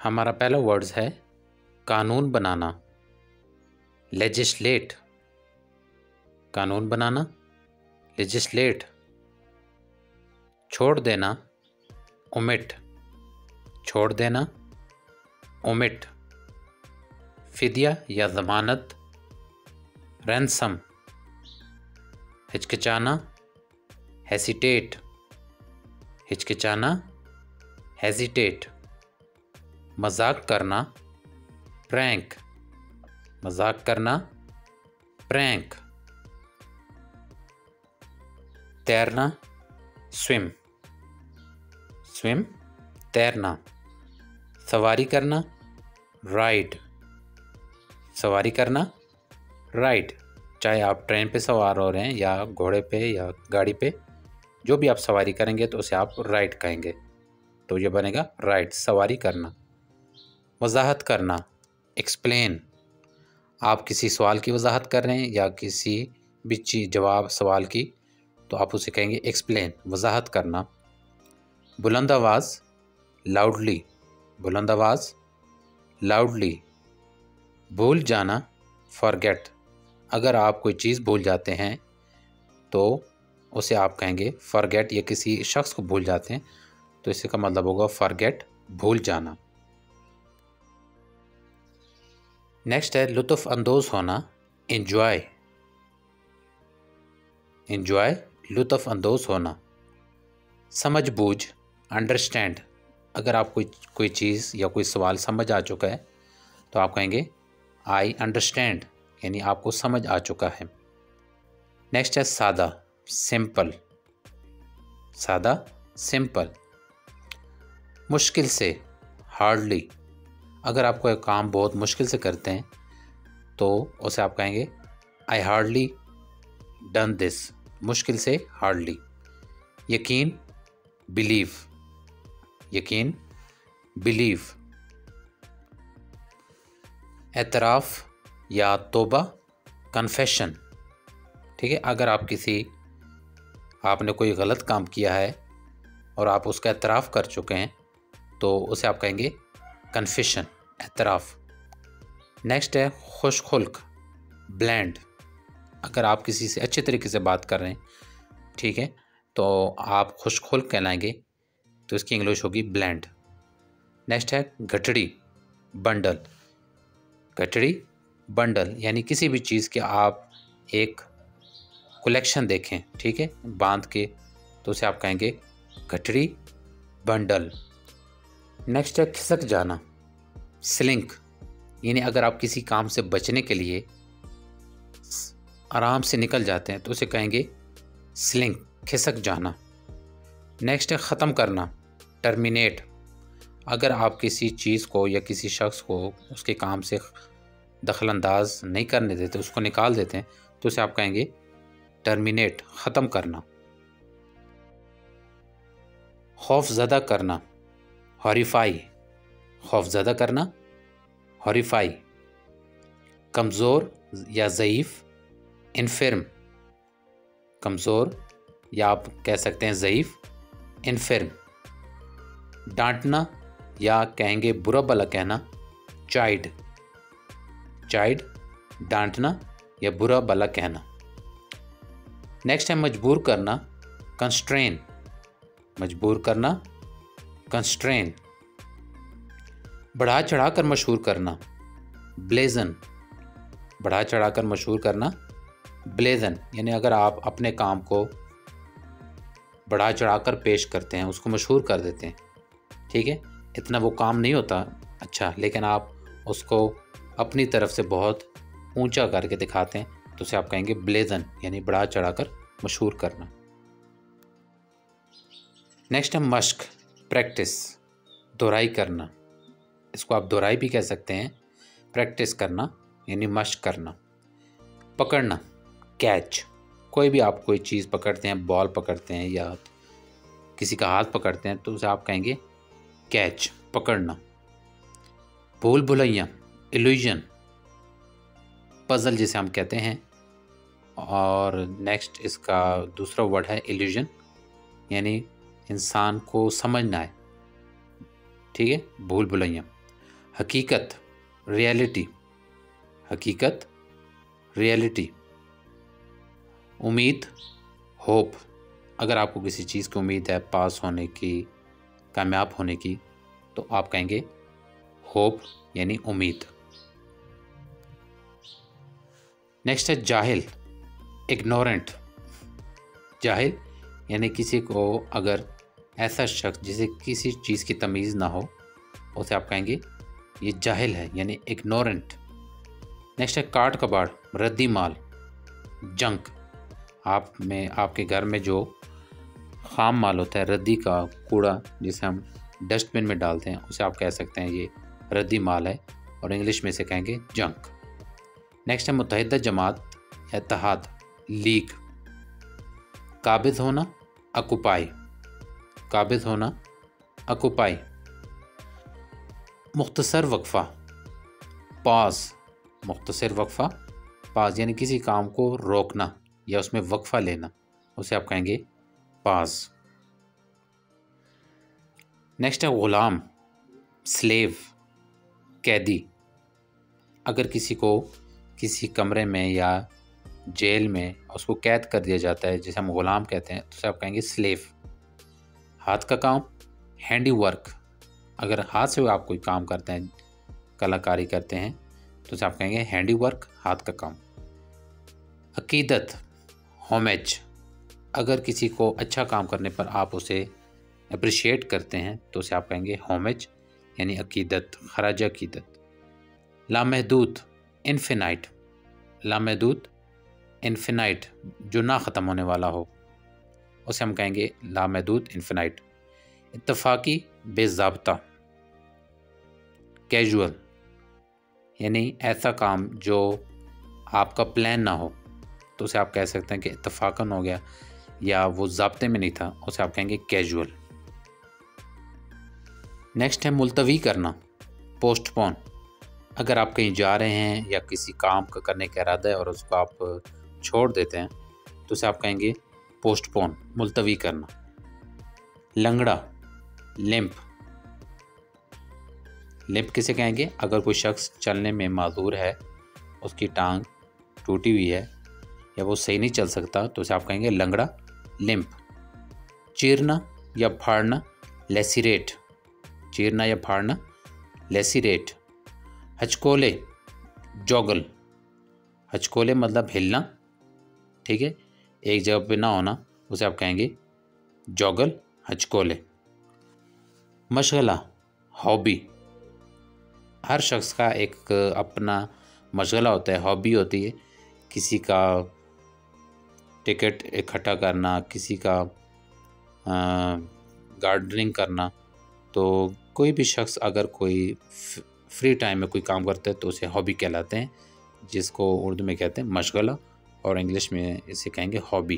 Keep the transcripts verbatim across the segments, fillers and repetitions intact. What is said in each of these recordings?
हमारा पहला वर्ड्स है कानून बनाना, लेजिस्लेट। कानून बनाना, लेजिस्लेट। छोड़ देना, ओमिट। छोड़ देना, ओमिट। फिदिया या ज़मानत, रैंसम। हिचकिचाना, हेसिटेट। हिचकिचाना, हेजिटेट। मजाक करना, प्रैंक। मजाक करना, प्रैंक। तैरना, स्विम। स्विम, तैरना। सवारी करना, राइड। सवारी करना, राइड। चाहे आप ट्रेन पे सवार हो रहे हैं या घोड़े पे या गाड़ी पे, जो भी आप सवारी करेंगे तो उसे आप राइड कहेंगे, तो ये बनेगा राइड, सवारी करना। वजाहत करना, एक्सप्लेन। आप किसी सवाल की वजाहत कर रहे हैं या किसी भी चीज जवाब सवाल की, तो आप उसे कहेंगे एक्सप्लेन, वजाहत करना। बुलंद आवाज़, लाउडली। बुलंद आवाज़, लाउडली। भूल जाना, फॉरगेट। अगर आप कोई चीज़ भूल जाते हैं तो उसे आप कहेंगे फॉरगेट, या किसी शख्स को भूल जाते हैं तो इसी का मतलब होगा फॉरगेट, भूल जाना। नेक्स्ट है लुत्फ़ अंदोज़ होना, एंजॉय। एंजॉय, लुत्फ़ अंदोज़ होना। समझ बूझ, अंडरस्टैंड। अगर आप कोई कोई चीज़ या कोई सवाल समझ आ चुका है तो आप कहेंगे आई अंडरस्टैंड, यानी आपको समझ आ चुका है। नेक्स्ट है सादा, सिंपल। सादा, सिंपल। मुश्किल से, हार्डली। अगर आप कोई काम बहुत मुश्किल से करते हैं तो उसे आप कहेंगे आई हार्डली डन दिस। मुश्किल से, हार्डली। यकीन, बिलीव। यकीन, बिलीव। एतराफ़ या तौबा, कन्फेशन। ठीक है, अगर आप किसी आपने कोई गलत काम किया है और आप उसका एतराफ़ कर चुके हैं तो उसे आप कहेंगे कन्फेशन, एतराफ़। नेक्स्ट है खुशखुल्क, ब्लेंड। अगर आप किसी से अच्छे तरीके से बात कर रहे हैं, ठीक है, तो आप खुशखुल्क कहलाएंगे, तो इसकी इंग्लिश होगी ब्लेंड। नेक्स्ट है गठड़ी, बंडल। गठड़ी, बंडल, यानी किसी भी चीज़ के आप एक कलेक्शन देखें, ठीक है, बांध के, तो उसे आप कहेंगे गठड़ी, बंडल। नेक्स्ट है खिसक जाना, स्लिंक। यानी अगर आप किसी काम से बचने के लिए आराम से निकल जाते हैं तो उसे कहेंगे स्लिंक, खिसक जाना। नेक्स्ट है ख़त्म करना, टर्मिनेट। अगर आप किसी चीज़ को या किसी शख्स को उसके काम से दखलंदाज नहीं करने देते, उसको निकाल देते हैं, तो उसे आप कहेंगे टर्मिनेट, ख़त्म करना। खौफज़दा करना, हॉरिफाई। खौफज़दा करना, हॉरिफाई। कमज़ोर या ज़ईफ़, इन्फर्म। कमज़ोर या आप कह सकते हैं ज़ईफ़, इन्फर्म। डांटना या कहेंगे बुरा भला कहना, चाइड। चाइड, डांटना या बुरा भला कहना। नेक्स्ट है मजबूर करना, कंस्ट्रेन। मजबूर करना, कंस्ट्रेन। बढ़ा चढ़ाकर मशहूर करना, ब्लेजन। बढ़ा चढ़ाकर मशहूर करना, ब्लेजन। यानी अगर आप अपने काम को बढ़ा चढ़ाकर पेश करते हैं, उसको मशहूर कर देते हैं, ठीक है, इतना वो काम नहीं होता अच्छा, लेकिन आप उसको अपनी तरफ से बहुत ऊंचा करके दिखाते हैं, तो उसे आप कहेंगे ब्लेजन, यानी बढ़ा चढ़ाकर मशहूर करना। नेक्स्ट है मश्क, प्रैक्टिस, दोहराई करना। इसको आप दोहराई भी कह सकते हैं, प्रैक्टिस करना यानी मश्क करना। पकड़ना, कैच। कोई भी आप कोई चीज़ पकड़ते हैं, बॉल पकड़ते हैं या किसी का हाथ पकड़ते हैं, तो उसे आप कहेंगे कैच, पकड़ना। भूल भुलैया, इल्यूजन, पजल जिसे हम कहते हैं। और नेक्स्ट इसका दूसरा वर्ड है इल्यूजन, यानी इंसान को समझना है, ठीक है, भूल भुलैया। हकीकत, रियलिटी, हकीकत, रियलिटी। उम्मीद, होप, अगर आपको किसी चीज़ की उम्मीद है पास होने की, कामयाब होने की, तो आप कहेंगे होप यानी उम्मीद। नेक्स्ट है जाहिल, इग्नोरेंट। जाहिल यानी किसी को अगर ऐसा शख्स जिसे किसी चीज़ की तमीज़ ना हो, उसे आप कहेंगे ये जाहिल है यानी इग्नोरेंट। नेक्स्ट है काट कबाड़, रद्दी माल, जंक। आप में आपके घर में जो खाम माल होता है, रद्दी का कूड़ा जिसे हम डस्टबिन में डालते हैं, उसे आप कह सकते हैं ये रद्दी माल है और इंग्लिश में इसे कहेंगे जंक। नेक्स्ट है मुत्तहिदा जमात या इत्तेहाद, लीग। काबिज होना, अकुपाई, काबिज होना, अकुपाई। मुख्तसर वक्फा, पाज, मुख्तसर वक्फा, पाज यानी किसी काम को रोकना या उसमें वक्फा लेना, उसे आप कहेंगे पाज। नेक्स्ट है गुलाम, स्लेव, कैदी। अगर किसी को किसी कमरे में या जेल में उसको कैद कर दिया जाता है, जिसे हम गुलाम कहते हैं, तो उसे आप कहेंगे स्लेव। हाथ का काम, हैंडी वर्क। अगर हाथ से आप कोई काम करते हैं, कलाकारी करते हैं, तो उसे आप कहेंगे हैंडी वर्क, हाथ का काम। अकीदत, होमेज। अगर किसी को अच्छा काम करने पर आप उसे अप्रिशिएट करते हैं, तो उसे आप कहेंगे होमेज यानी अकीदत, खराज अकीदत। लामहदूद, इन्फिनाइट, लामहदूद, इन्फिनाइट, जो ना ख़त्म होने वाला हो, उसे हम कहेंगे लामहदूद, इन्फिनाइट। इत्तफाकी, बेज़ाब्ता, कैजुअल यानी ऐसा काम जो आपका प्लान ना हो, तो उसे आप कह सकते हैं कि इत्तफाकन हो गया या वो ज़ाब्ते में नहीं था, उसे आप कहेंगे कैजुअल। नेक्स्ट है मुलतवी करना, पोस्टपोन। अगर आप कहीं जा रहे हैं या किसी काम का करने का इरादा है और उसको आप छोड़ देते हैं, तो उसे आप कहेंगे पोस्टपोन, मुलतवी करना। लंगड़ा, लिम्प, लिम्प किसे कहेंगे? अगर कोई शख्स चलने में माजूर है, उसकी टांग टूटी हुई है या वो सही नहीं चल सकता, तो उसे आप कहेंगे लंगड़ा, लिम्प। चीरना या फाड़ना, लेसिरेट, चीरना या फाड़ना, लेसिरेट। हचकोले, जॉगल, हचकोले मतलब हिलना, ठीक है, एक जगह पे ना होना, उसे आप कहेंगे जॉगल, हचकोले। मशगला, हॉबी। हर शख्स का एक अपना मशगला होता है, हॉबी होती है। किसी का टिकट इकट्ठा करना, किसी का गार्डनिंग करना। तो कोई भी शख्स अगर कोई फ्री टाइम में कोई काम करता है तो उसे हॉबी कहलाते हैं, जिसको उर्दू में कहते हैं मशगला और इंग्लिश में इसे कहेंगे हॉबी।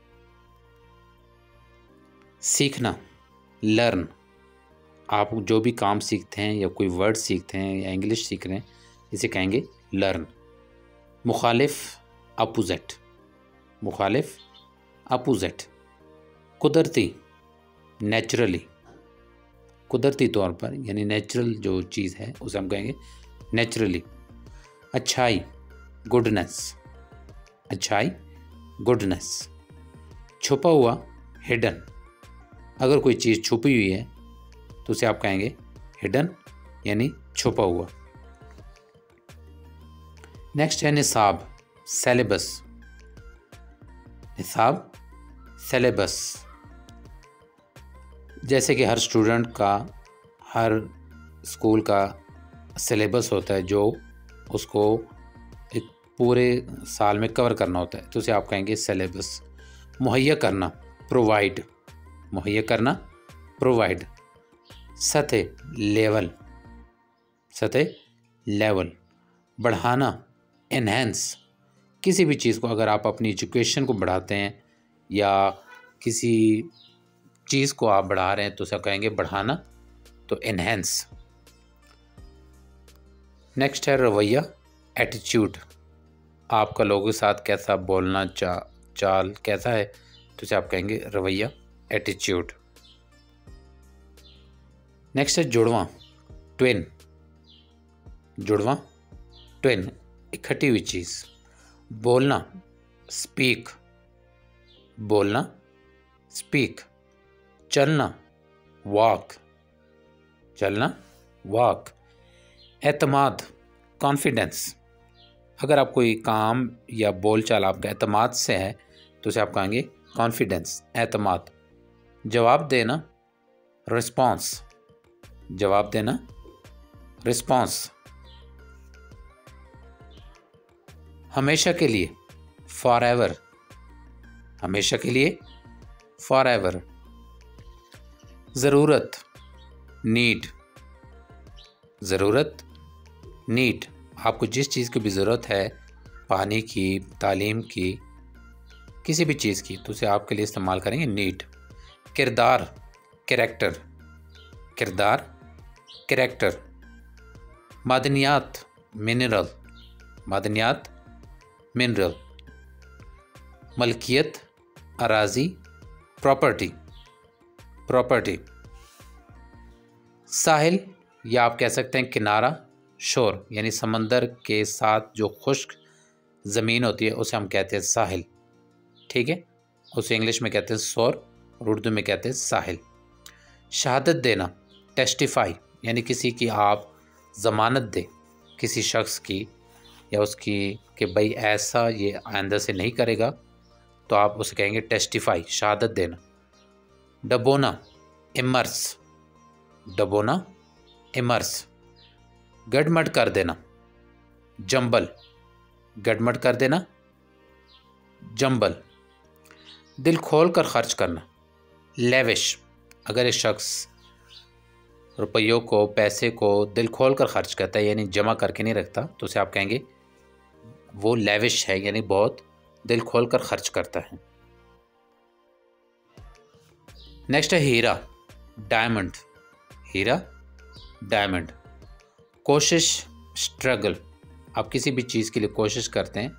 सीखना, लर्न। आप जो भी काम सीखते हैं या कोई वर्ड सीखते हैं या इंग्लिश सीख रहे हैं, इसे कहेंगे लर्न। मुखालिफ, अपोजिट, मुखालिफ, अपोजिट। कुदरती, नेचुरली, कुदरती तौर पर यानी नेचुरल जो चीज़ है उसे हम कहेंगे नेचुरली। अच्छाई, गुडनेस, अच्छाई, गुडनेस। छुपा हुआ, हिडन। अगर कोई चीज़ छुपी हुई है तो उसे आप कहेंगे हिडन यानी छुपा हुआ। नेक्स्ट है निसाब, सेलेबस, निसाब, सेलेबस। जैसे कि हर स्टूडेंट का, हर स्कूल का सिलेबस होता है जो उसको एक पूरे साल में कवर करना होता है, तो उसे आप कहेंगे सिलेबस। मुहैया करना, प्रोवाइड, मुहैया करना, प्रोवाइड। सतह, लेवल, सतह, लेवल। बढ़ाना, एनहेंस। किसी भी चीज़ को अगर आप अपनी एजुकेशन को बढ़ाते हैं या किसी चीज़ को आप बढ़ा रहे हैं तो उसे कहेंगे बढ़ाना, तो एनहेंस। नेक्स्ट है रवैया, एटीट्यूड। आपका लोगों के साथ कैसा बोलना चा चाल कैसा है, तो उसे आप कहेंगे रवैया, एटीट्यूड। नेक्स्ट है जुड़वा, ट्विन। जुड़वा, ट्विन, इकट्ठी हुई चीज़। बोलना, स्पीक, बोलना, स्पीक। चलना, वॉक, चलना, वॉक। एतमाद, कॉन्फिडेंस। अगर आप कोई काम या बोलचाल आपका एतमाद से है तो उसे आप कहेंगे कॉन्फिडेंस, एतमाद। जवाब देना, रिस्पॉन्स, जवाब देना, रिस्पॉन्स। हमेशा के लिए, फॉर एवर, हमेशा के लिए, फॉर एवर। ज़रूरत, नीड, ज़रूरत, नीड। आपको जिस चीज़ की भी ज़रूरत है, पानी की, तालीम की, किसी भी चीज़ की, तो उसे आपके लिए इस्तेमाल करेंगे नीड। किरदार, कैरेक्टर, किरदार, कैरेक्टर। मादनियात, मिनरल, मादनियात, मिनरल। मलकियत, अराजी, प्रॉपर्टी, प्रॉपर्टी। साहिल या आप कह सकते हैं किनारा, शोर, यानी समंदर के साथ जो खुश्क ज़मीन होती है उसे हम कहते हैं साहिल। ठीक है, उसे इंग्लिश में कहते हैं शोर और उर्दू में कहते हैं साहिल। शहादत देना, टेस्टिफाई, यानी किसी की आप ज़मानत दे किसी शख्स की या उसकी कि भाई ऐसा ये आइंदा से नहीं करेगा, तो आप उसे कहेंगे टेस्टिफाई, शहादत देना। डबोना, इमर्स, डबोना, इमर्स। गड़मड़ कर देना, जंबल, गड़मड़ कर देना, जंबल। दिल खोल कर खर्च करना, लेविश। अगर एक शख्स रुपयों को, पैसे को दिल खोल कर खर्च करता है यानी जमा करके नहीं रखता, तो उसे आप कहेंगे वो लेविश है, यानी बहुत दिल खोल कर खर्च करता है। नेक्स्ट है हीरा, डायमंड, हीरा, डायमंड। कोशिश, स्ट्रगल। आप किसी भी चीज़ के लिए कोशिश करते हैं,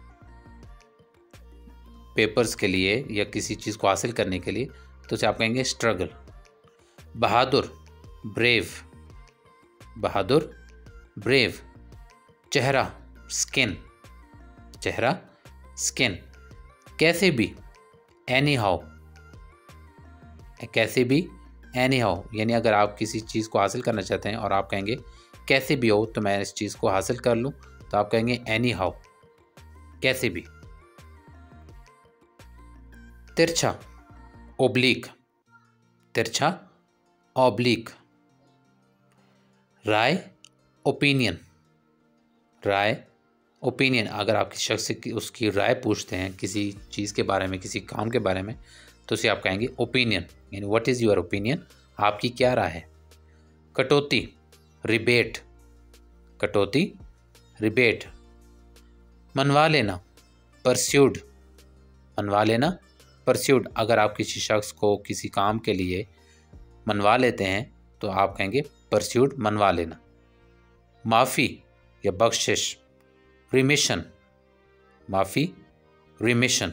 पेपर्स के लिए या किसी चीज़ को हासिल करने के लिए, तो उसे आप कहेंगे स्ट्रगल। बहादुर, ब्रेव, बहादुर, ब्रेव। चेहरा, स्किन, चेहरा, स्किन। कैसे भी, एनी हाउ, कैसे भी, एनी हाउ, यानी अगर आप किसी चीज़ को हासिल करना चाहते हैं और आप कहेंगे कैसे भी हो तो मैं इस चीज़ को हासिल कर लूँ, तो आप कहेंगे एनी हाउ, कैसे भी। तिरछा, ओब्लिक, तिरछा, ओब्लिक। राय, ओपिनियन, राय, ओपिनियन। अगर आप किसी शख्स से उसकी राय पूछते हैं किसी चीज़ के बारे में, किसी काम के बारे में, तो उसे आप कहेंगे ओपिनियन, यानी व्हाट इज़ योर ओपिनियन, आपकी क्या राय है। कटौती, रिबेट, कटौती, रिबेट। मनवा लेना, परस्यूड, मनवा लेना, परस्यूड। अगर आप किसी शख्स को किसी काम के लिए मनवा लेते हैं तो आप कहेंगे परस्यूड, मनवा लेना। माफ़ी या बख्शिश, रिमिशन, माफ़ी, रिमिशन।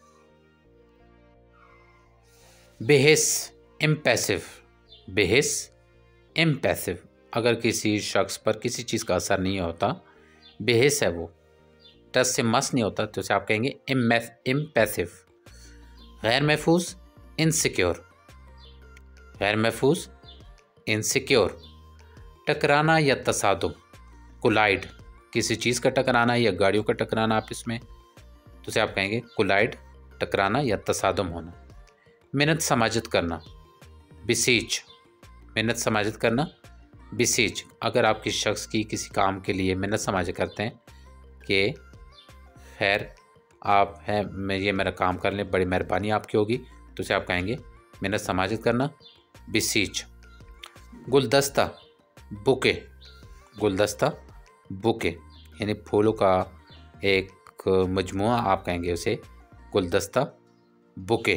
बेहिस, इम्पैसिव, बेहिस, इम्पैसिव। अगर किसी शख्स पर किसी चीज़ का असर नहीं होता, बेहिस है वो, टस से मस नहीं होता, तो उसे आप कहेंगे इम्पैसिव। गैर महफूज, इनसिक्योर, गैर महफूज, इनसिक्योर। टकराना या तसादुम, कोलाइड, किसी चीज़ का टकराना या गाड़ियों का टकराना आपस में, तो उसे आप कहेंगे कोलाइड, टकराना या तसादुम होना। मिन्नत समाजत करना, बिसीच, मिन्नत समाजत करना, बिसीच। अगर आप किसी शख्स की किसी काम के लिए मिन्नत समाजत करते हैं कि खैर आप हैं, मैं ये मेरा काम कर लें, बड़ी मेहरबानी आपकी होगी, तो उसे आप कहेंगे मिन्नत समाजत करना, बिसीच। गुलदस्ता, बुके, गुलदस्ता, बुके, यानी फूलों का एक मजमुआ, आप कहेंगे उसे गुलदस्ता, बुके।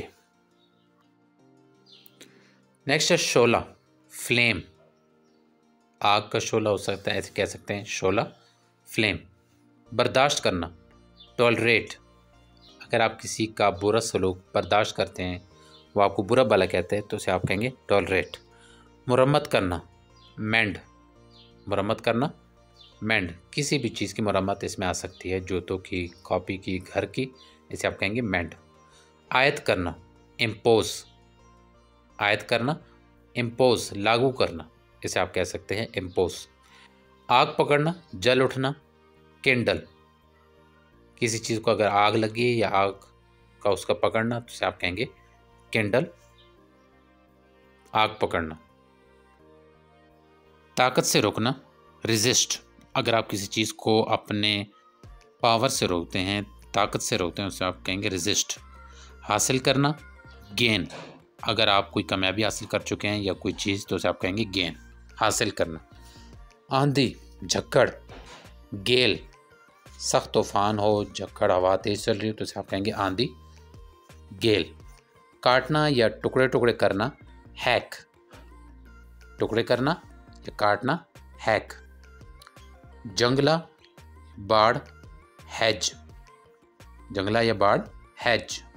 नेक्स्ट है शोला, फ्लेम, आग का शोला हो सकता है, ऐसे कह सकते हैं शोला, फ्लेम। बर्दाश्त करना, टॉलरेट। अगर आप किसी का बुरा सलूक बर्दाश्त करते हैं, वो आपको बुरा भला कहते हैं, तो उसे आप कहेंगे टॉलरेट। मुरम्मत करना, मेंड, मुरम्मत करना, मेंड, किसी भी चीज़ की मरम्मत इसमें आ सकती है, जूतों की, कॉपी की, घर की, इसे आप कहेंगे मेंड। आयत करना, इम्पोज, आयत करना, इम्पोज, लागू करना, इसे आप कह सकते हैं इम्पोज। आग पकड़ना, जल उठना, किंडल, किसी चीज़ को अगर आग लगी या आग का उसका पकड़ना तो इसे आप कहेंगे किंडल, आग पकड़ना। ताकत से रोकना, रेजिस्ट, अगर आप किसी चीज़ को अपने पावर से रोकते हैं, ताकत से रोकते हैं, उसे आप कहेंगे रेजिस्ट। हासिल करना, गेन, अगर आप कोई कामयाबी हासिल कर चुके हैं या कोई चीज़ तो उसे आप कहेंगे गेन, हासिल करना। आंधी, झक्कड़, गेल, सख्त तूफान हो, झक्कड़, हवा तेज चल रही हो तो उसे आप कहेंगे आंधी, गेल। काटना या टुकड़े टुकड़े करना, हैक, टुकड़े करना या काटना, हैक। जंगला, बाढ़, हैज, जंगला या बाढ़, हैज।